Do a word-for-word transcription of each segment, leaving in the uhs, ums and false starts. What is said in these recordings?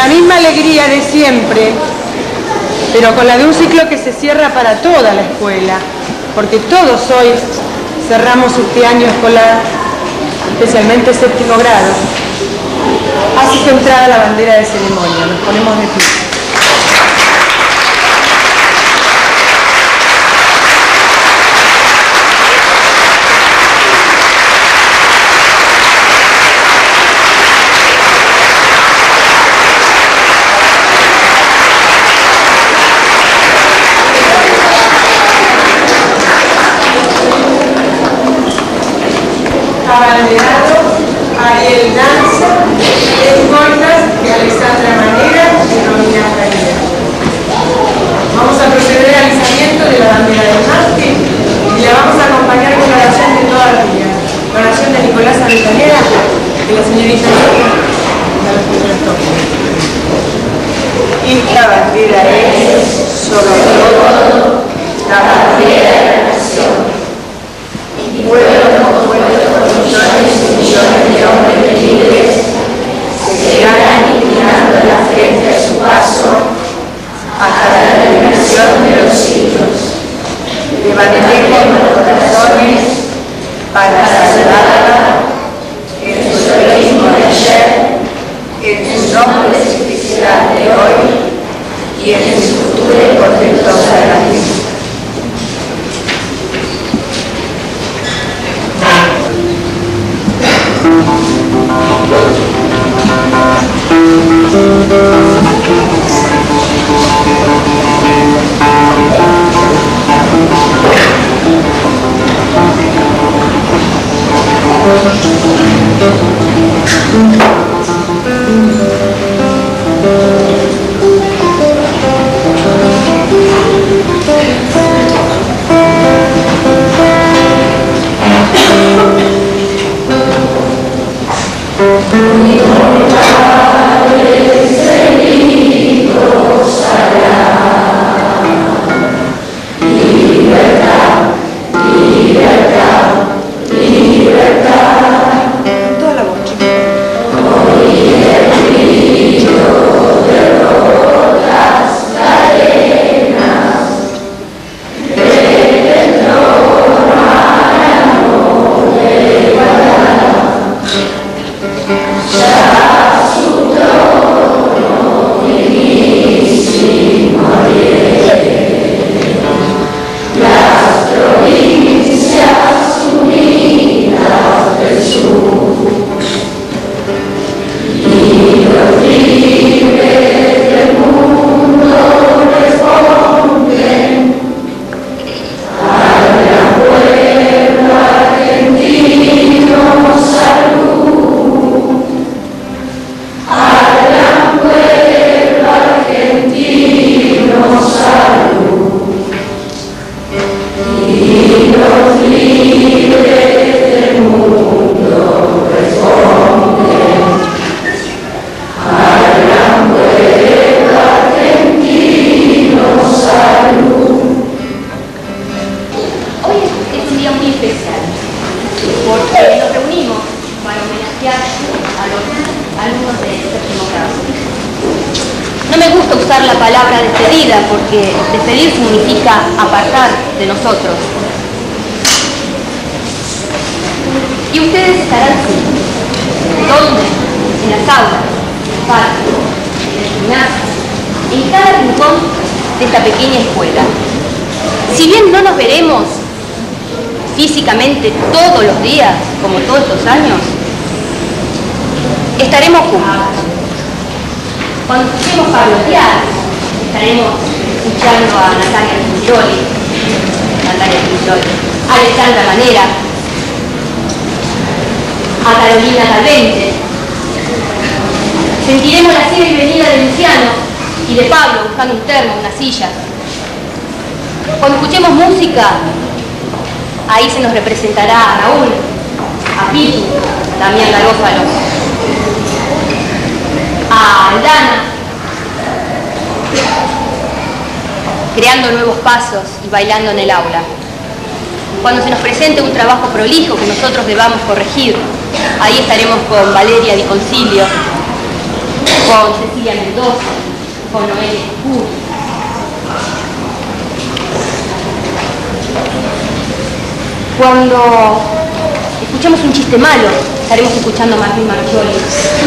la misma alegría de siempre, pero con la de un ciclo que se cierra para toda la escuela, porque todos hoy cerramos este año escolar, especialmente séptimo grado. Así que entrada la bandera de ceremonia, nos ponemos de pie. Abanderado Ariel Danza, escoltas de Alexandra Manera y Romina Javier. Vamos a proceder al izamiento de la bandera del mártir y la vamos a acompañar con la oración de toda la vida. La oración de Nicolás Avellaneda, de la señorita y la bandera es, sobre todo, la bandera de la nación. Pueblo con pueblo, millones y millones de hombres libres se llegarán inclinando la frente a su paso hasta la liberación de los siglos. Levantemos los corazones para saludarla en su heroísmo de ayer, en su noble simplicidad de hoy y en su futura y portentosa grandeza. Porque despedir significa apartar de nosotros. Y ustedes estarán ¿dónde? En las aulas, en el parque, en el gimnasio, en cada rincón de esta pequeña escuela. Si bien no nos veremos físicamente todos los días, como todos estos años, estaremos juntos. Cuando escuchemos parlotear, estaremos escuchando a Natalia Pincholi, Natalia Pincholi, a Alexandra Manera, a Carolina Calvente. Sentiremos la ida y venida de Luciano y de Pablo buscando un termo, una silla. Cuando escuchemos música, ahí se nos representará a Raúl, a Pitu, a Damián Garófalo, a Aldana, creando nuevos pasos y bailando en el aula. Cuando se nos presente un trabajo prolijo que nosotros debamos corregir, ahí estaremos con Valeria Di Concilio, con Cecilia Mendoza, con Noelia Escuri. Cuando escuchamos un chiste malo, estaremos escuchando a Martín Marchioli.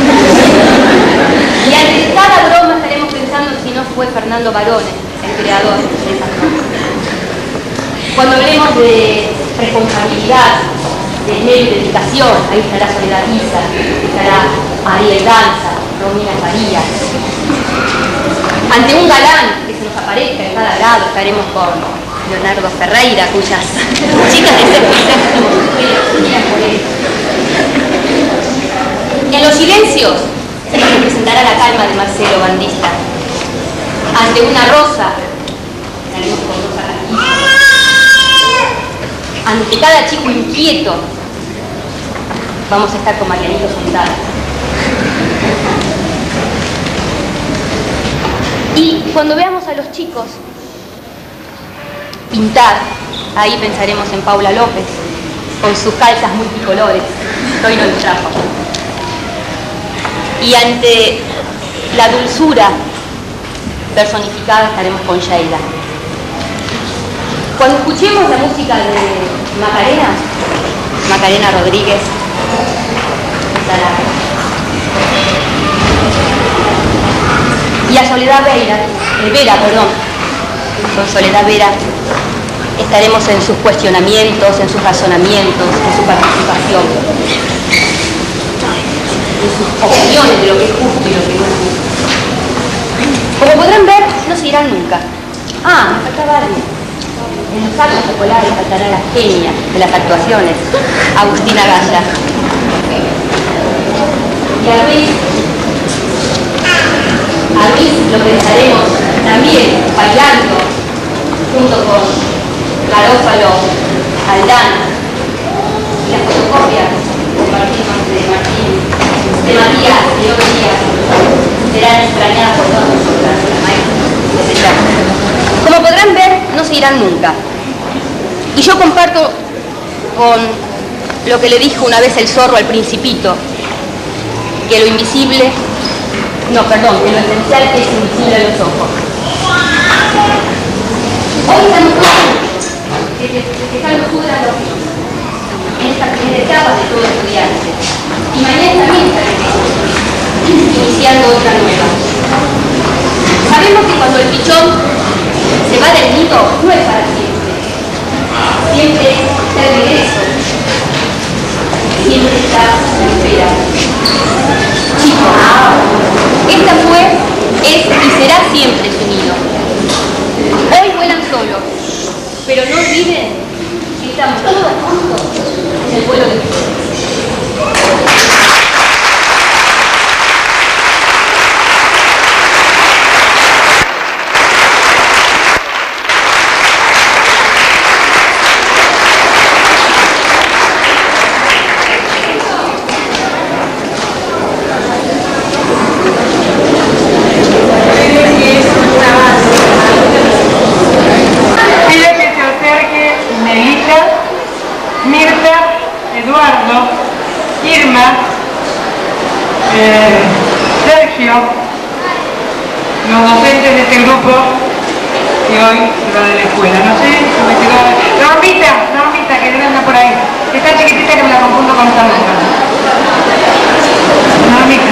Y ante cada broma estaremos pensando si no fue Fernando Barone, el creador de esa broma. Cuando hablemos de responsabilidad, de esmero y dedicación, ahí estará Soledad Isa, estará Ariel Danza, Romina Farías. Ante un galán que se nos aparezca en cada grado, estaremos con Leonardo Ferreira, cuyas chicas de sexto y séptimo miran por él. En los silencios se nos representará la calma de Marcelo Bandista. Ante una rosa, estaremos con Rosa Castillo. Ante cada chico inquieto, vamos a estar con Marianito Fontana. Y cuando veamos a los chicos pintar, ahí pensaremos en Paula López, con sus calzas multicolores, que hoy no nos trajo. Y ante la dulzura personificada estaremos con Sheila. Cuando escuchemos la música de Macarena, Macarena Rodríguez, estará. Y a Soledad Vera, eh, Vera, perdón, con Soledad Vera estaremos en sus cuestionamientos, en sus razonamientos, en su participación, en sus opiniones de lo que es justo y lo que no es justo. Como podrán ver, no se irán nunca. Ah, me faltaba algo. En los actos escolares faltará la genia de las actuaciones, Agustina Gaya. Y a Luis, a Luis lo pensaremos también bailando junto con Garófalo, Aldana y las fotocopias de Martín, de Martín, de Matías, de Diego Díaz, serán extrañadas por todas nosotras, las maestras, etcétera. Como podrán ver, no se irán nunca. Y yo comparto con lo que le dijo una vez el zorro al Principito, que lo invisible, no, perdón, que lo esencial es invisible a los ojos. Hoy estamos festejando su graduación en esta primera etapa de todo estudiante. Y mañana también estaremos iniciando otra nueva. Sabemos que cuando el pichón se va del nido, no es para siempre. Siempre está de regreso. Siempre está en espera. Chicos, esta fue, es y será siempre su nido. Hoy vuelan solos, pero no olviden que estamos todos juntos en el vuelo de ustedes. Eh, Sergio, los docentes de este grupo que hoy se va de la escuela. No sé, se me quedó... Normita, Normita, que debe andar por ahí. Esta chiquitita que me la confundo con esta nota. Normita.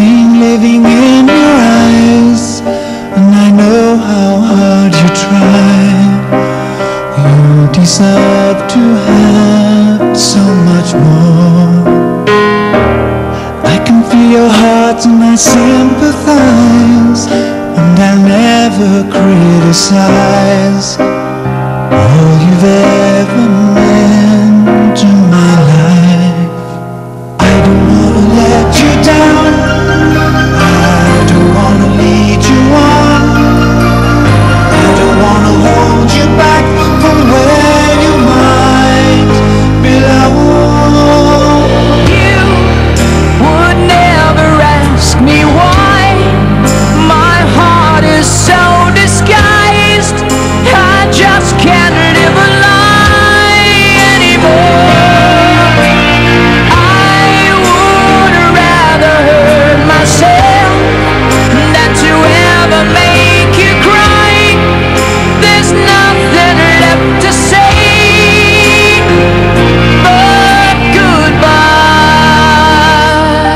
everything living in your eyes, and I know how hard you try. You deserve to have so much more. I can feel your heart and I sympathize, and I'll never criticize all you've ever meant to my life. I don't wanna let you down, I don't wanna lead you on, I don't wanna hold you back from where you might belong. You would never ask me why my heart is so disguised. I just can't live a lie anymore. I would rather hurt myself than to ever make you cry. There's nothing left to say but goodbye.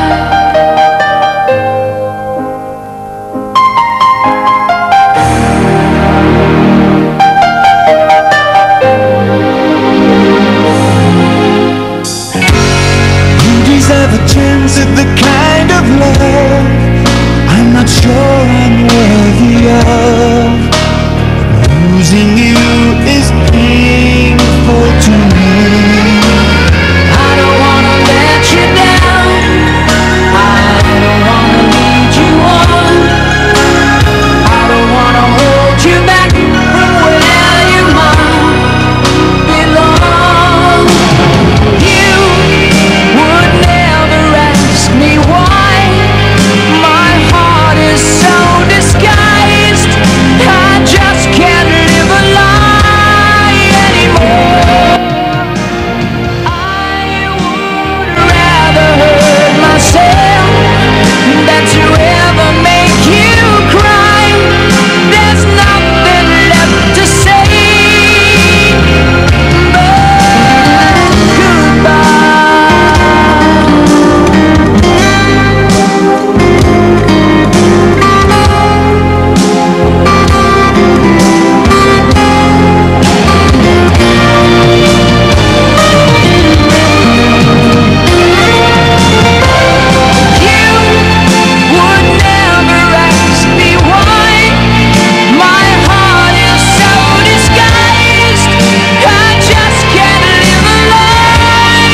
You deserve a chance at the kind of love I'm not sure I'm worthy of. Losing you is painful to me. I don't wanna let you down, I don't wanna lead you on, I don't wanna hold you back from where you might belong. You would never ask me why my heart is so disguised. I just can't live a lie anymore. I would rather hurt myself than to ever make you cry. There's nothing left to say but goodbye. You would never ask me why my heart is so disguised. I just can't live a lie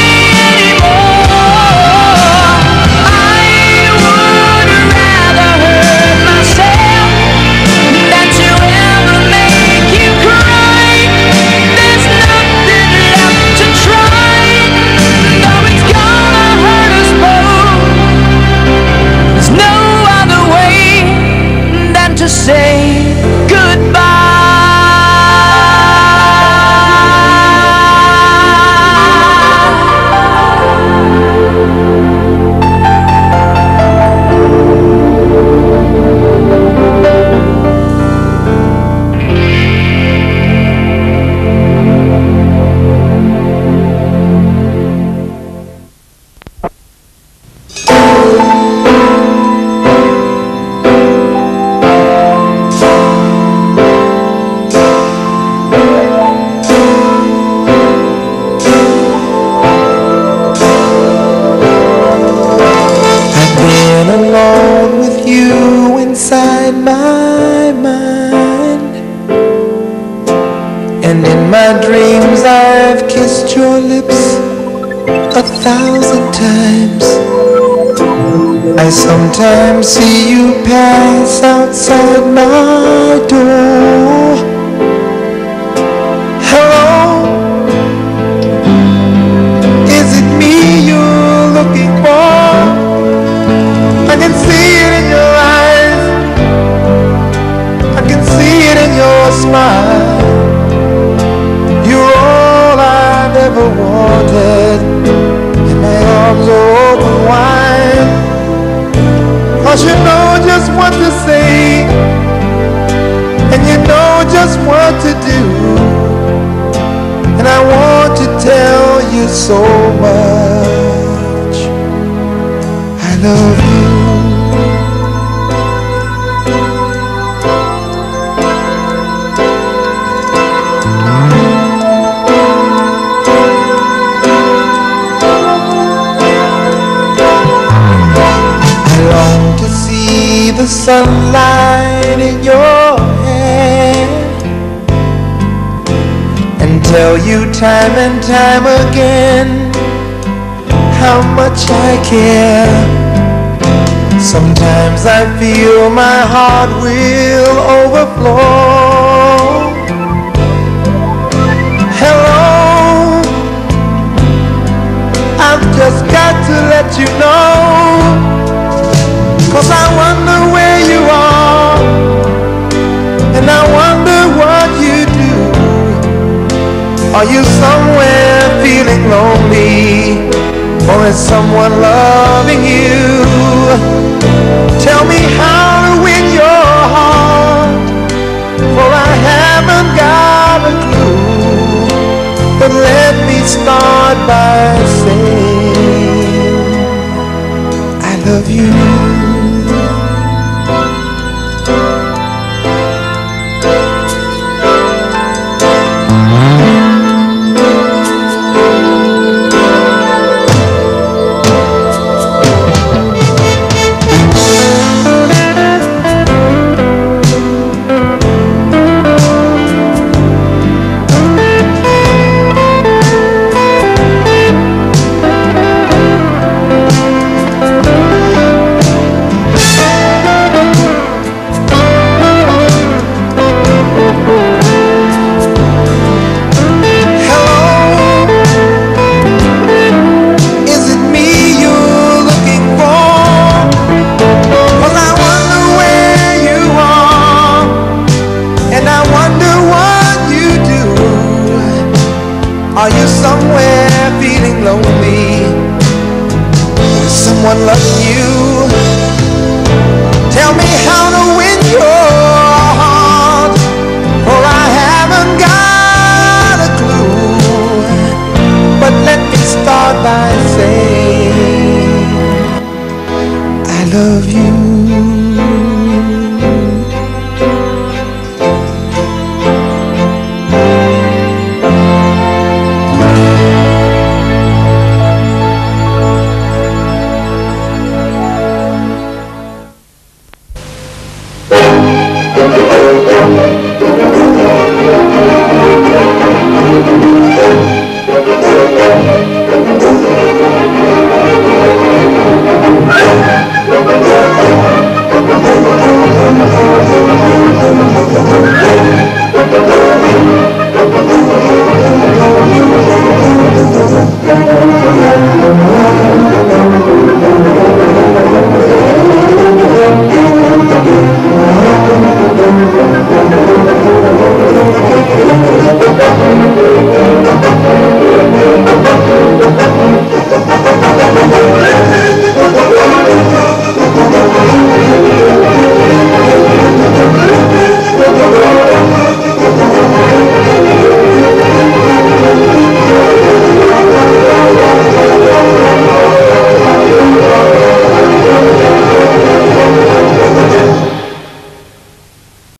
anymore. I would rather hurt myself than to ever make you cry. There's nothing left to try, though it's gonna hurt us both. There's no other way than to say I've been alone with you inside my mind, and in my dreams I've kissed your lips a thousand times. I sometimes see you pass outside my door. Hello, is it me you're looking for? I can see it in your eyes, I can see it in your smile. You're all I've ever wanted, and my arms are open wide. 'Cause you know just what to say, and you know just what to do, and I want to tell you so much I love you. me the sunlight in your hair and tell you time and time again how much I care. Sometimes I feel my heart will overflow. Hello, I've just got to let you know, 'cause I wonder where you are, and I wonder what you do. Are you somewhere feeling lonely, or is someone loving you? Tell me how to win your heart, for I haven't got a clue. But let me start by saying I love you. Are you somewhere feeling lonely? Is someone loving you? Tell me how to win your heart, for I haven't got a clue. But let me start by saying I love you.